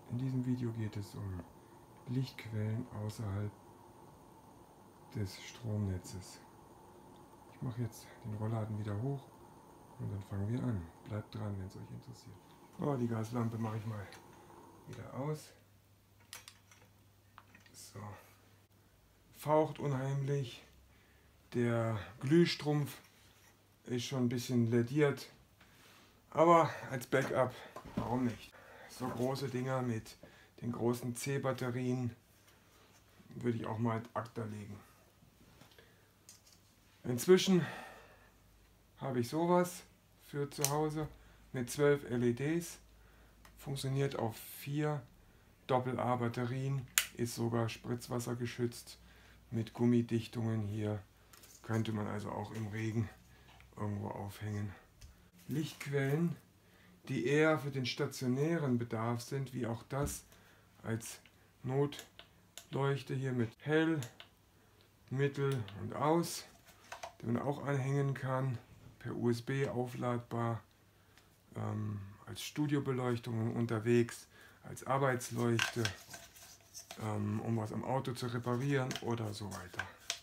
In diesem Video geht es um Lichtquellen außerhalb des Stromnetzes. Ich mache jetzt den Rollladen wieder hoch und dann fangen wir an. Bleibt dran, wenn es euch interessiert. Oh, die Gaslampe mache ich mal wieder aus. So. Faucht unheimlich. Der Glühstrumpf ist schon ein bisschen lediert. Aber als Backup, warum nicht? So große Dinger mit den großen C-Batterien würde ich auch mal ad acta legen. Inzwischen habe ich sowas für zu Hause mit 12 LEDs. Funktioniert auf 4 Doppel-A-Batterien, ist sogar spritzwassergeschützt mit Gummidichtungen hier. Könnte man also auch im Regen irgendwo aufhängen. Lichtquellen, die eher für den stationären Bedarf sind, wie auch das als Notleuchte hier mit Hell, Mittel und Aus, die man auch anhängen kann, per USB aufladbar, als Studiobeleuchtung unterwegs, als Arbeitsleuchte, um was am Auto zu reparieren oder so weiter.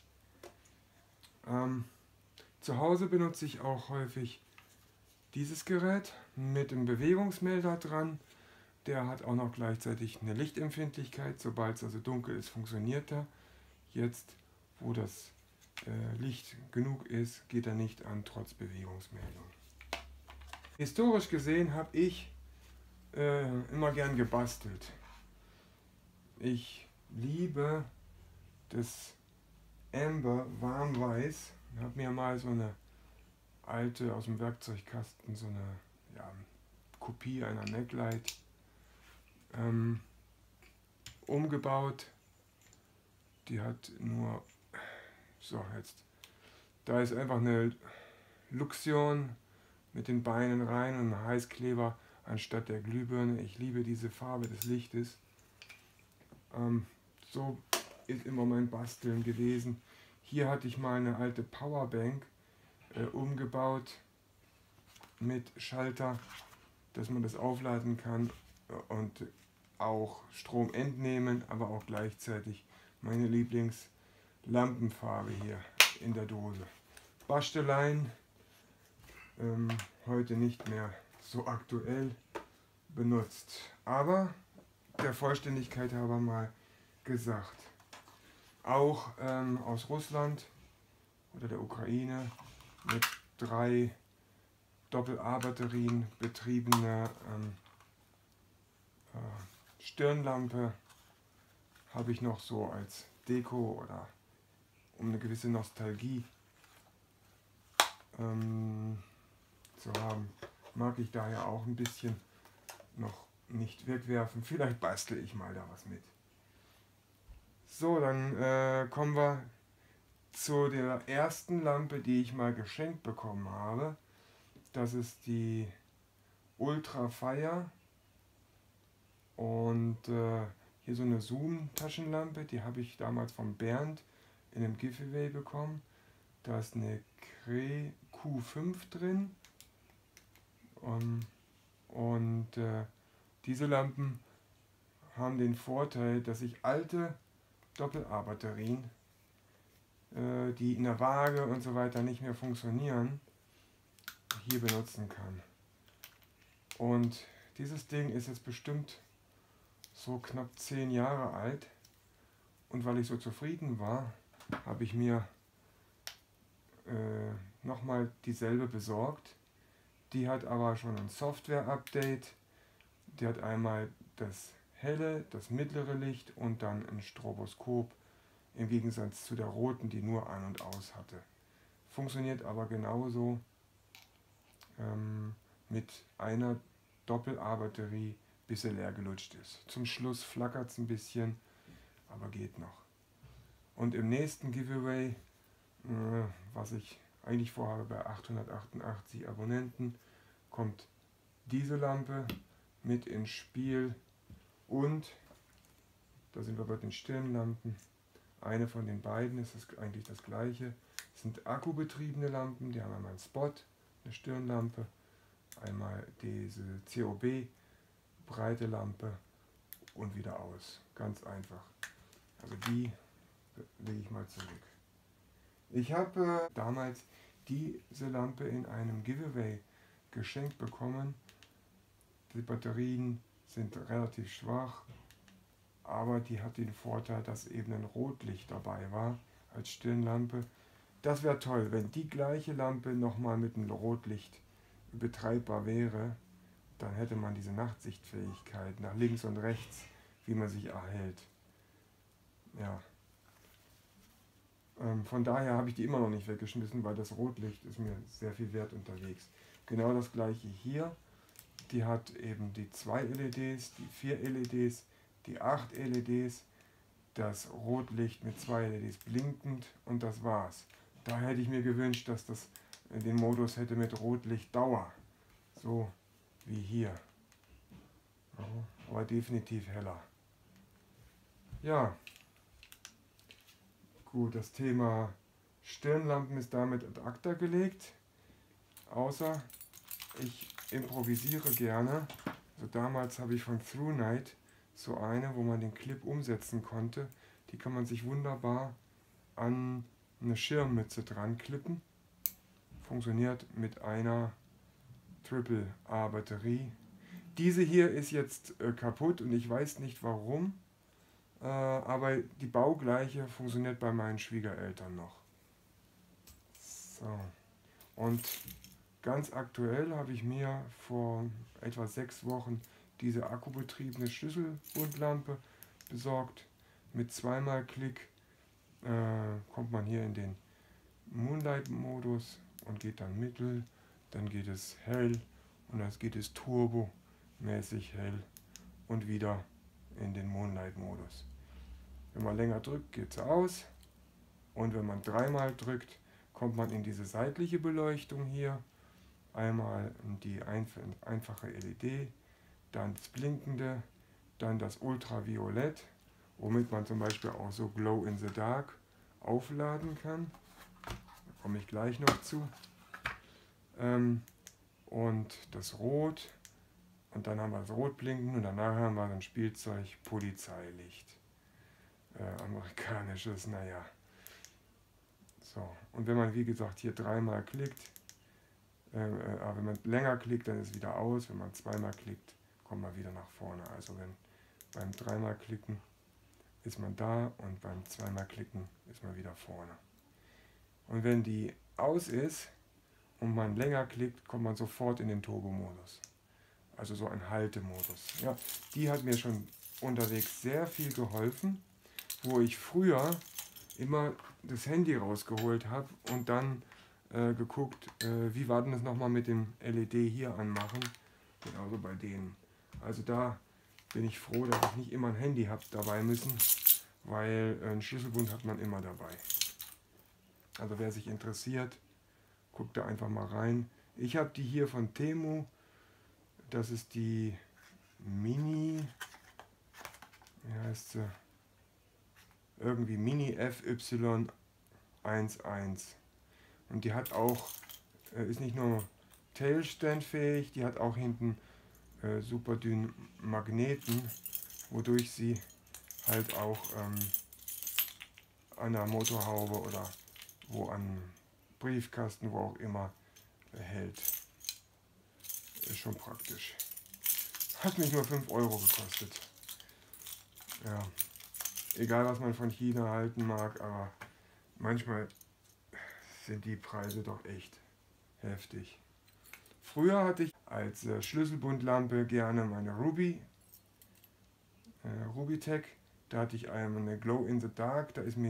Zu Hause benutze ich auch häufig dieses Gerät mit einem Bewegungsmelder dran. Der hat auch noch gleichzeitig eine Lichtempfindlichkeit. Sobald es also dunkel ist, funktioniert er. Jetzt, wo das Licht genug ist, geht er nicht an, trotz Bewegungsmeldung. Historisch gesehen habe ich immer gern gebastelt. Ich liebe das Amber Warmweiß. Ich habe mir mal so eine alte aus dem Werkzeugkasten, so eine Kopie einer Maglite umgebaut. Die hat nur, so jetzt, da ist einfach eine Luxion mit den Beinen rein und ein Heißkleber anstatt der Glühbirne. Ich liebe diese Farbe des Lichtes. So ist immer mein Basteln gewesen. Hier hatte ich mal eine alte Powerbank umgebaut mit Schalter, dass man das aufladen kann und auch Strom entnehmen, aber auch gleichzeitig meine Lieblingslampenfarbe hier in der Dose. Basteleien, heute nicht mehr so aktuell benutzt, aber der Vollständigkeit halber mal gesagt, auch aus Russland oder der Ukraine mit 3 Doppel-A-Batterien betriebene Stirnlampe habe ich noch so als Deko oder um eine gewisse Nostalgie zu haben. Mag ich daher auch ein bisschen noch nicht wegwerfen. Vielleicht bastel ich mal da was mit. So, dann kommen wir zu der ersten Lampe, die ich mal geschenkt bekommen habe. Das ist die Ultra Fire und hier so eine Zoom-Taschenlampe, die habe ich damals von Bernd in einem Giveaway bekommen. Da ist eine Cree Q5 drin und diese Lampen haben den Vorteil, dass ich alte Doppel-A-Batterien, die in der Waage und so weiter nicht mehr funktionieren, hier benutzen kann. Und dieses Ding ist jetzt bestimmt so knapp 10 Jahre alt und weil ich so zufrieden war, habe ich mir nochmal dieselbe besorgt. Die hat aber schon ein Software-Update. Die hat einmal das helle, das mittlere Licht und dann ein Stroboskop im Gegensatz zu der roten, die nur an und aus hatte. Funktioniert aber genauso mit einer Doppel-A-Batterie, bis sie leer gelutscht ist. Zum Schluss flackert es ein bisschen, aber geht noch. Und im nächsten Giveaway, was ich eigentlich vorhabe bei 888 Abonnenten, kommt diese Lampe mit ins Spiel und, da sind wir bei den Stirnlampen, eine von den beiden ist eigentlich das gleiche, das sind akkubetriebene Lampen, die haben einmal einen Spot, eine Stirnlampe, einmal diese COB breite Lampe und wieder aus. Ganz einfach. Also die lege ich mal zurück. Ich habe damals diese Lampe in einem Giveaway geschenkt bekommen. Die Batterien sind relativ schwach, aber die hat den Vorteil, dass eben ein Rotlicht dabei war als Stirnlampe. Das wäre toll, wenn die gleiche Lampe nochmal mit einem Rotlicht betreibbar wäre. Dann hätte man diese Nachtsichtfähigkeit nach links und rechts, wie man sich erhält. Ja. Von daher habe ich die immer noch nicht weggeschmissen, weil das Rotlicht ist mir sehr viel wert unterwegs. Genau das gleiche hier. Die hat eben die 2 LEDs, die 4 LEDs, die 8 LEDs, das Rotlicht mit 2 LEDs blinkend und das war's. Da hätte ich mir gewünscht, dass das den Modus hätte mit Rotlichtdauer. So wie hier. Ja, aber definitiv heller. Ja. Gut, das Thema Stirnlampen ist damit ad acta gelegt, außer ich improvisiere gerne. Also damals habe ich von ThruNite so eine, wo man den Clip umsetzen konnte. Die kann man sich wunderbar an eine Schirmmütze dran klippen. Funktioniert mit einer AAA Batterie. Diese hier ist jetzt kaputt und ich weiß nicht warum. Aber die baugleiche funktioniert bei meinen Schwiegereltern noch. So. Und ganz aktuell habe ich mir vor etwa 6 Wochen diese akkubetriebene Schlüsselbundlampe besorgt. Mit 2x Klick kommt man hier in den Moonlight-Modus und geht dann mittel, dann geht es hell und dann geht es turbomäßig hell und wieder in den Moonlight-Modus. Wenn man länger drückt, geht es aus und wenn man 3-mal drückt, kommt man in diese seitliche Beleuchtung hier. Einmal die einfache LED, dann das blinkende, dann das Ultraviolett, womit man zum Beispiel auch so Glow in the Dark aufladen kann. Da komme ich gleich noch zu. Und das Rot und dann haben wir das Rotblinken und danach haben wir dann Spielzeug Polizeilicht. Amerikanisches, naja. So, und wenn man wie gesagt hier 3-mal klickt, aber wenn man länger klickt, dann ist es wieder aus. Wenn man 2-mal klickt, kommt man wieder nach vorne. Also wenn beim 3-mal klicken ist man da und beim 2-mal klicken ist man wieder vorne. Und wenn die aus ist und man länger klickt, kommt man sofort in den Turbo-Modus. Also so ein Haltemodus. Ja, die hat mir schon unterwegs sehr viel geholfen, wo ich früher immer das Handy rausgeholt habe und dann geguckt, wie war denn das nochmal mit dem LED hier anmachen, genauso bei denen. Also da bin ich froh, dass ich nicht immer ein Handy habe dabei müssen, weil einen Schlüsselbund hat man immer dabei. Also wer sich interessiert, guckt da einfach mal rein. Ich habe die hier von Temu, das ist die Mini, wie heißt sie? Irgendwie Mini FY11. Und die hat auch, ist nicht nur tailstandfähig, die hat auch hinten super dünnen Magneten, wodurch sie halt auch an der Motorhaube oder wo an Briefkasten, wo auch immer, hält. Ist schon praktisch. Hat mich nur 5 Euro gekostet. Ja. Egal was man von China halten mag, aber manchmal sind die Preise doch echt heftig. Früher hatte ich als Schlüsselbundlampe gerne meine Rubitech. Da hatte ich eine Glow in the Dark, da ist mir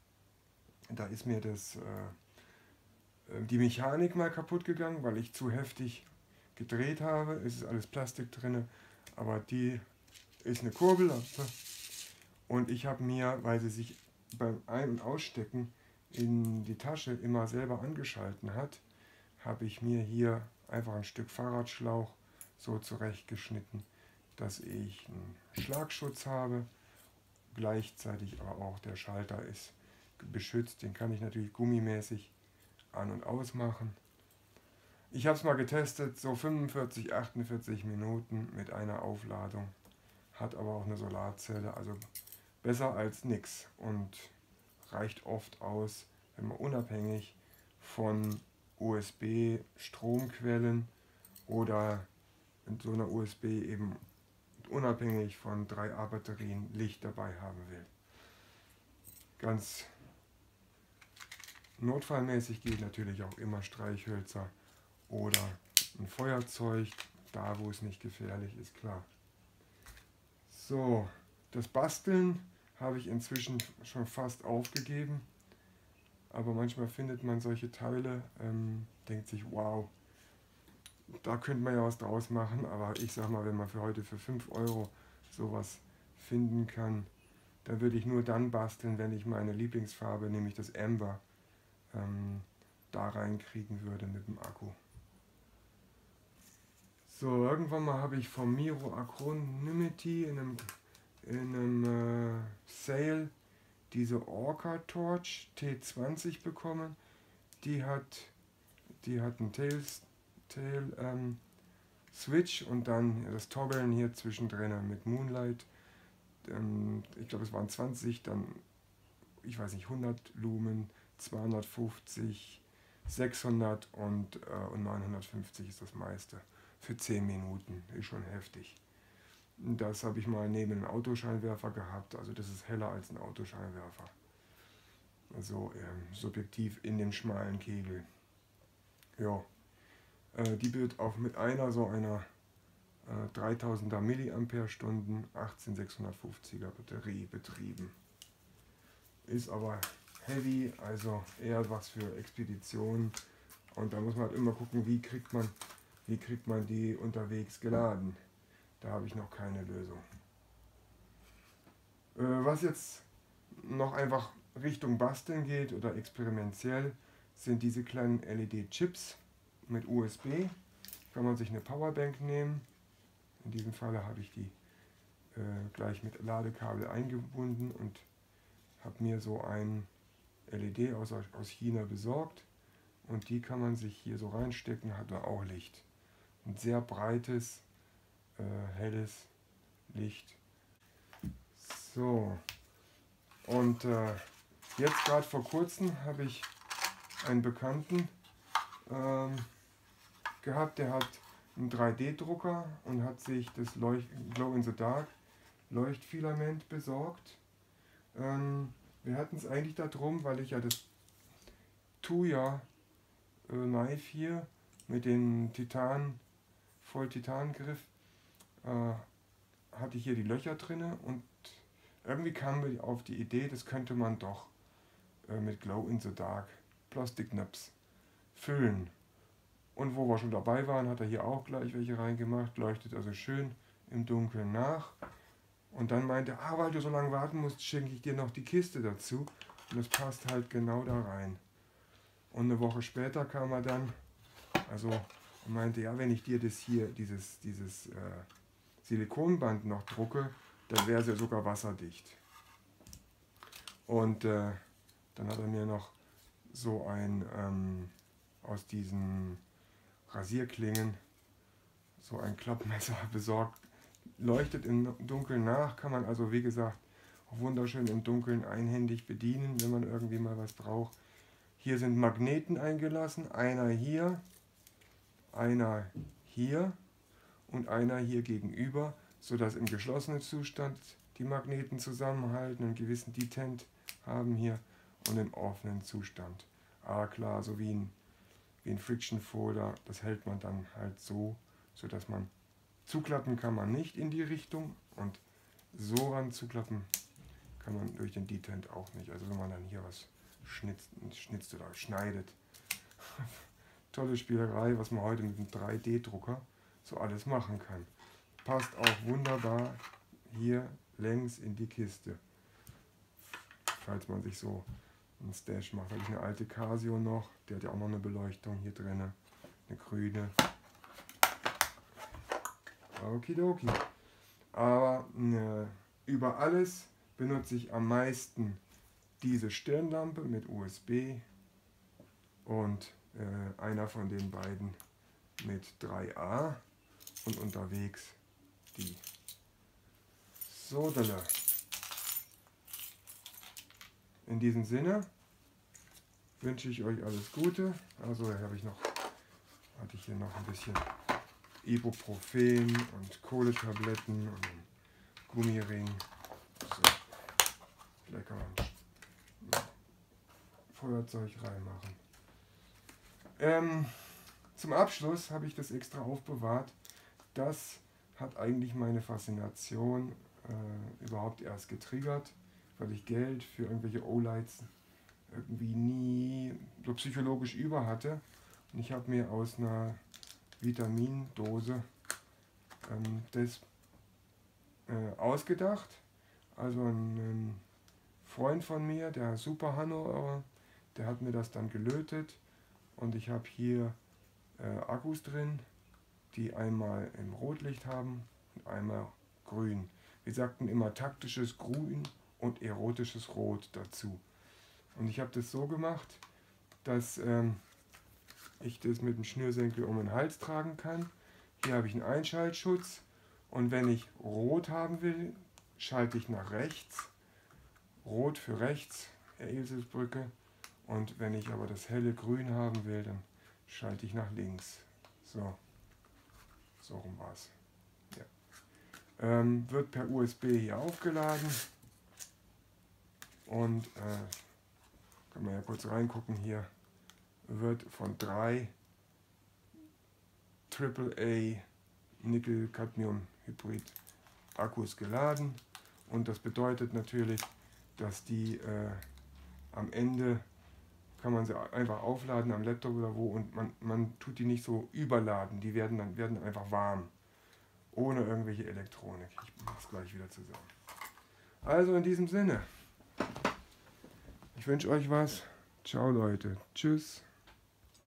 die Mechanik mal kaputt gegangen, weil ich zu heftig gedreht habe. Es ist alles Plastik drin, aber die ist eine Kurbellampe. Und ich habe mir, weil sie sich beim Ein- und Ausstecken in die Tasche immer selber angeschalten hat, habe ich mir hier einfach ein Stück Fahrradschlauch so zurechtgeschnitten, dass ich einen Schlagschutz habe. Gleichzeitig aber auch der Schalter ist beschützt. Den kann ich natürlich gummimäßig an- und ausmachen. Ich habe es mal getestet, so 45, 48 Minuten mit einer Aufladung. hat aber auch eine Solarzelle, also besser als nix und reicht oft aus, wenn man unabhängig von USB-Stromquellen oder in so einer USB eben unabhängig von 3A-Batterien Licht dabei haben will. Ganz notfallmäßig geht natürlich auch immer Streichhölzer oder ein Feuerzeug, da wo es nicht gefährlich ist, klar. So, das Basteln habe ich inzwischen schon fast aufgegeben, aber manchmal findet man solche Teile, denkt sich, wow, da könnte man ja was draus machen, aber ich sag mal, wenn man für heute für 5 Euro sowas finden kann, dann würde ich nur dann basteln, wenn ich meine Lieblingsfarbe, nämlich das Amber, da reinkriegen würde mit dem Akku. So, irgendwann mal habe ich vom Miro Acronymity in einem Sale diese Orca Torch T20 bekommen. Die hat einen Switch und dann das Toggeln hier zwischendrin mit Moonlight. Ich glaube es waren 20, dann ich weiß nicht, 100 Lumen, 250, 600 und 950 ist das meiste. Für 10 Minuten, ist schon heftig. Das habe ich mal neben einem Autoscheinwerfer gehabt, also das ist heller als ein Autoscheinwerfer. Also subjektiv in dem schmalen Kegel. Ja, die wird auch mit einer 3000er mAh 18650er Batterie betrieben. Ist aber heavy, also eher was für Expeditionen, und da muss man halt immer gucken, wie kriegt man die unterwegs geladen. Da habe ich noch keine Lösung. Was jetzt noch einfach Richtung Basteln geht oder experimentell, sind diese kleinen LED-Chips mit USB. Kann man sich eine Powerbank nehmen. In diesem Fall habe ich die gleich mit Ladekabel eingebunden und habe mir so ein LED aus China besorgt, und die kann man sich hier so reinstecken, hat da auch Licht. Ein sehr breites, helles Licht. So, und jetzt gerade vor kurzem habe ich einen Bekannten gehabt, der hat einen 3D-Drucker und hat sich das Glow-in-the-Dark Leuchtfilament besorgt. Wir hatten es eigentlich darum, weil ich ja das Tuya Knife hier mit dem Voll-Titan-Griff hatte ich hier die Löcher drinne, und irgendwie kamen wir auf die Idee, das könnte man doch mit Glow-in-the-Dark Plastiknips füllen. Und wo wir schon dabei waren, hat er hier auch gleich welche reingemacht, leuchtet also schön im Dunkeln nach. Und dann meinte er, weil du so lange warten musst, schenke ich dir noch die Kiste dazu. Und das passt halt genau da rein. Und eine Woche später kam er dann, und meinte, ja, wenn ich dir das hier, dieses Silikonband noch drucke, dann wäre es ja sogar wasserdicht. Und dann hat er mir noch so ein aus diesen Rasierklingen so ein Klappmesser besorgt. Leuchtet im Dunkeln nach, kann man also wie gesagt auch wunderschön im Dunkeln einhändig bedienen, wenn man irgendwie mal was braucht. Hier sind Magneten eingelassen, einer hier und einer hier gegenüber, sodass im geschlossenen Zustand die Magneten zusammenhalten, einen gewissen Detent haben hier, und im offenen Zustand. Aber klar, so wie ein Friction Folder, das hält man dann halt so, sodass man zuklappen kann man nicht in die Richtung, und so ran zuklappen kann man durch den Detent auch nicht. Also wenn man dann hier was schnitzt oder schneidet. Tolle Spielerei, was man heute mit einem 3D-Drucker so alles machen kann. Passt auch wunderbar hier längs in die Kiste. Falls man sich so einen Stash macht. Da habe ich eine alte Casio noch, der hat ja auch noch eine Beleuchtung hier drin, eine grüne. Okidoki. Aber über alles benutze ich am meisten diese Stirnlampe mit USB und einer von den beiden mit 3A und unterwegs die. So, Dalla. In diesem Sinne wünsche ich euch alles Gute. Also hatte ich hier noch ein bisschen Ibuprofen und Kohletabletten und einen Gummiring. So, vielleicht kann man Feuerzeug reinmachen. Zum Abschluss habe ich das extra aufbewahrt. Das hat eigentlich meine Faszination überhaupt erst getriggert, weil ich Geld für irgendwelche O-Lights irgendwie nie so psychologisch über hatte. Und ich habe mir aus einer Vitamindose das ausgedacht. Also ein Freund von mir, der Super Hanno, der hat mir das dann gelötet und ich habe hier Akkus drin, die einmal im Rotlicht haben und einmal grün. Wir sagten immer taktisches Grün und erotisches Rot dazu. Und ich habe das so gemacht, dass ich das mit dem Schnürsenkel um den Hals tragen kann. Hier habe ich einen Einschaltschutz und wenn ich rot haben will, schalte ich nach rechts. Rot für rechts, Eselsbrücke. Und wenn ich aber das helle Grün haben will, dann schalte ich nach links. So rum war es. Ja. Wird per USB hier aufgeladen. Und kann man ja kurz reingucken hier. Wird von 3 AAA Nickel-Cadmium-Hybrid Akkus geladen. Und das bedeutet natürlich, dass die am Ende kann man sie einfach aufladen am Laptop oder wo und man tut die nicht so überladen, die werden einfach warm, ohne irgendwelche Elektronik. Ich mache es gleich wieder zusammen. Also in diesem Sinne, ich wünsche euch was. Ciao Leute, tschüss.